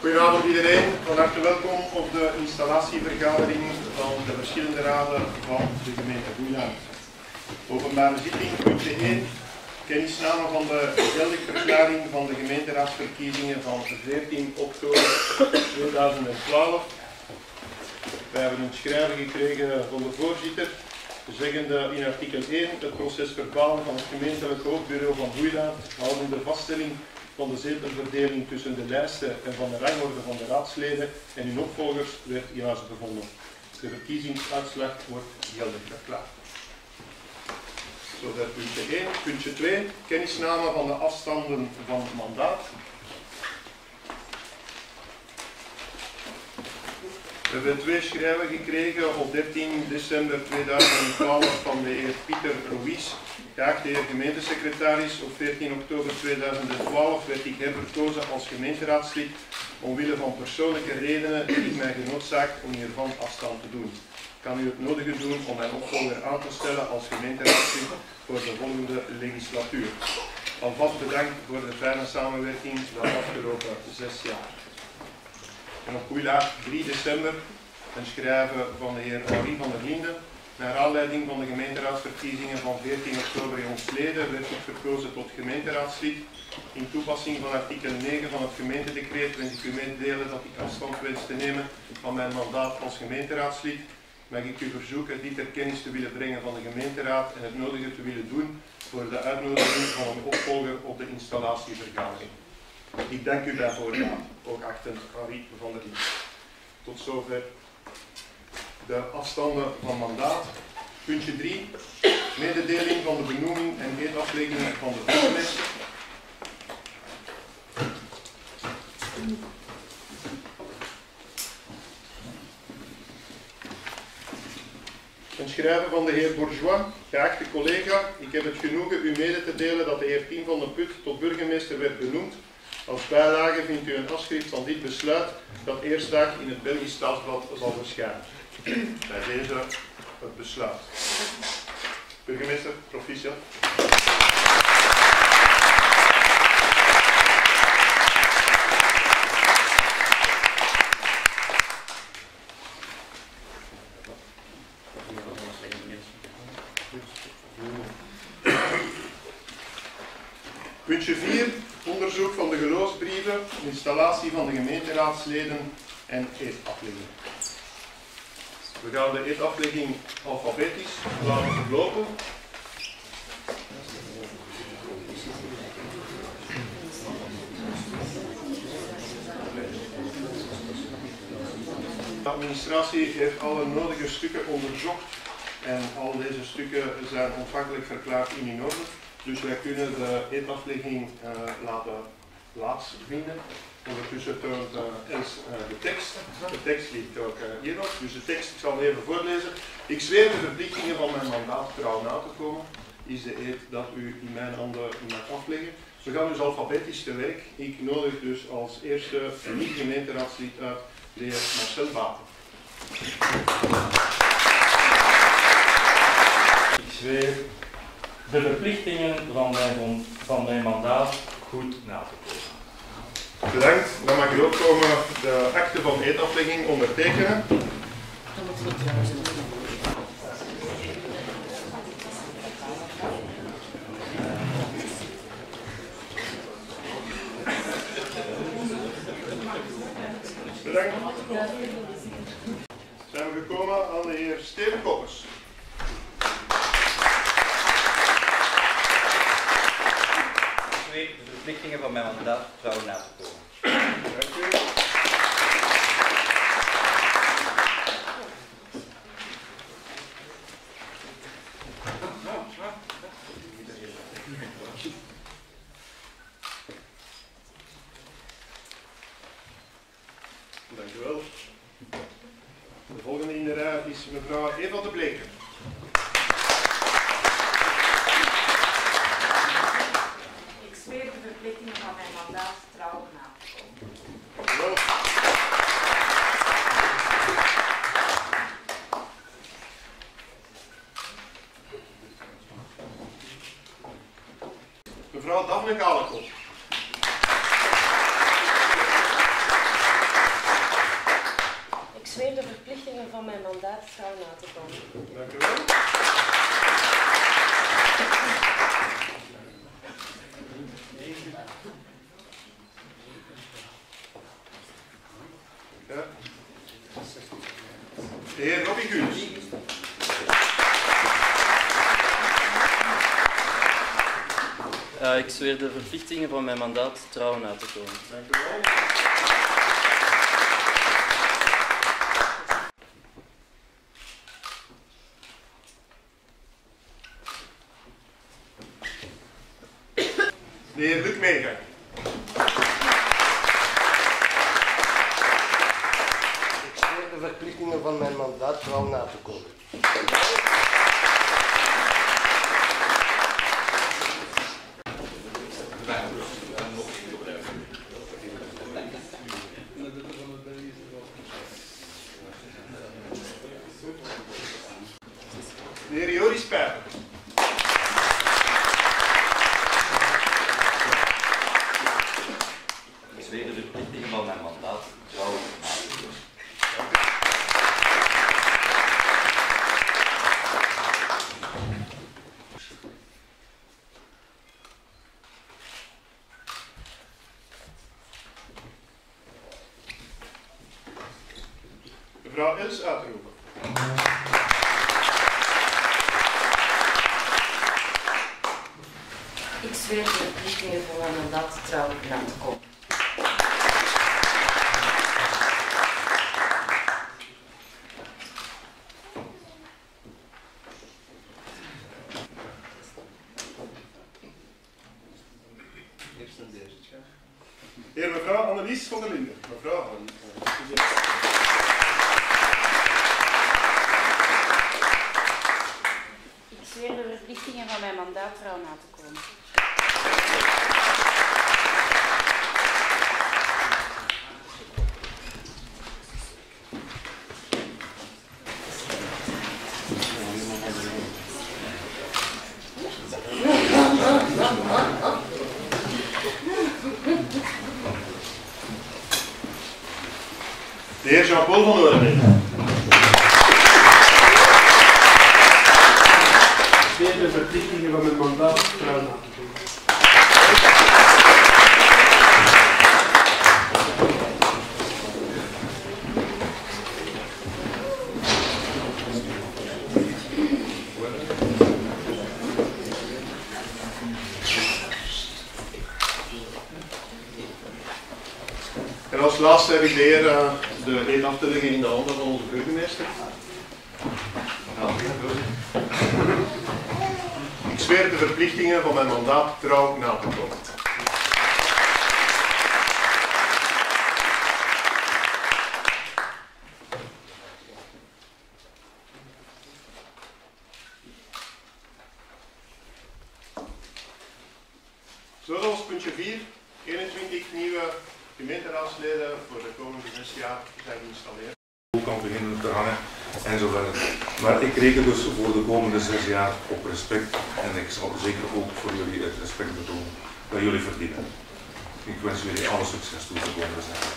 Goedenavond iedereen, van harte welkom op de installatievergadering van de verschillende raden van de gemeente Goeland. Openbare zitting, puntje 1, kennisname van de geldigverklaring van de gemeenteraadsverkiezingen van 14 oktober 2012. We hebben een schrijven gekregen van de voorzitter, zeggende in artikel 1 het procesverbaal van het gemeentelijk hoofdbureau van Goeland, houdende vaststelling van de zetelverdeling tussen de lijsten en van de rangorde van de raadsleden en hun opvolgers werd juist bevonden. De verkiezingsuitslag wordt geldig verklaard. Zover puntje 1. Puntje 2. Kennisname van de afstanden van het mandaat. We hebben twee schrijven gekregen op 13 december 2012 van de heer Pieter Ruiz. Geachte heer gemeentesecretaris, op 14 oktober 2012 werd ik herverkozen als gemeenteraadslid omwille van persoonlijke redenen die ik mij genoodzaakt om hiervan afstand te doen. Ik kan u het nodige doen om mijn opvolger aan te stellen als gemeenteraadslid voor de volgende legislatuur. Alvast bedankt voor de fijne samenwerking de afgelopen 6 jaar. En op Goeland 3 december een schrijven van de heer Henri van der Linden. Naar aanleiding van de gemeenteraadsverkiezingen van 14 oktober jongstleden werd ik verkozen tot gemeenteraadslid. In toepassing van artikel 9 van het gemeentedecreet wens ik u mee te delen dat ik afstand wens te nemen van mijn mandaat als gemeenteraadslid. Mag ik u verzoeken dit ter kennis te willen brengen van de gemeenteraad en het nodige te willen doen voor de uitnodiging van een opvolger op de installatievergadering. Ik dank u bij voorbaat, ook achtend Henri van der Linden. Tot zover de afstanden van mandaat. Puntje 3. Mededeling van de benoeming en eetaflegging van de burgemeester. Een schrijven van de heer Bourgeois. Geachte collega, ik heb het genoegen u mede te delen dat de heer Pim van den Put tot burgemeester werd benoemd. Als bijlage vindt u een afschrift van dit besluit dat eerstdag in het Belgisch Staatsblad zal verschijnen. Bij deze het besluit. Burgemeester, proficiat. Puntje 4. Onderzoek van de geloofsbrieven, installatie van de gemeenteraadsleden en eetaflegging. We gaan de eetaflegging alfabetisch laten verlopen. De administratie heeft alle nodige stukken onderzocht en al deze stukken zijn ontvankelijk verklaard in orde. Dus wij kunnen de eetaflegging laten plaatsvinden. Ondertussen toont Els de tekst. De tekst ligt ook hier nog. Dus de tekst, ik zal hem even voorlezen. Ik zweer de verplichtingen van mijn mandaat trouw na te komen. Is de eed dat u in mijn handen mag afleggen. We gaan dus alfabetisch te werk. Ik nodig dus als eerste niet-gemeenteraadslid uit de heer Marcel Baten. Ik zweer de verplichtingen van mijn mandaat goed na te komen. Bedankt. Dan mag u ook komen de akte van eetaflegging ondertekenen. Bedankt. Zijn we gekomen aan de heer Steven Koppers. De verplichtingen van mijn mandaat trouw na te komen. Dank u. Dank u wel. De volgende in de rij is mevrouw Eva de Bleker. De verplichtingen van mijn mandaat trouw na te komen. Wel. Mevrouw Daphne Kalekop. van mijn mandaat trouw na te komen. Dank u wel. Ja. De heer Robbie Guus. Ik zweer de verplichtingen van mijn mandaat trouw na te komen. Dank u wel. De heer Luc Meegang. Ik zweer de verplichtingen van mijn mandaat trouw na te komen. De heer Joris Pijper. Ik zweer de verplichtingen van mijn mandaat trouw na te komen. Mevrouw Els Uitroepen. Ik zweer de verplichtingen van mijn mandaat trouw na te komen. Heer mevrouw Annelies van der Linden. Mevrouw. Ik zweer de verplichtingen van mijn mandaat trouw na te komen. De heer Jean-Paul van Oorlem. Ik zweer de verplichtingen van mijn mandaat trouw na te komen. En als laatste heb ik de heer de eed af te leggen in de handen van onze burgemeester. Ik zweer de verplichtingen van mijn mandaat trouw na te komen. Zo, dat was puntje 4. 21 nieuwe gemeenteraadsleden voor de komende 6 jaar zijn geïnstalleerd. Hoe kan beginnen te hangen enzovoort. Maar ik reken dus voor de komende 6 jaar op respect en ik zal zeker ook voor jullie het respect betonen dat jullie verdienen. Ik wens jullie alle succes toe de komende 6 jaar.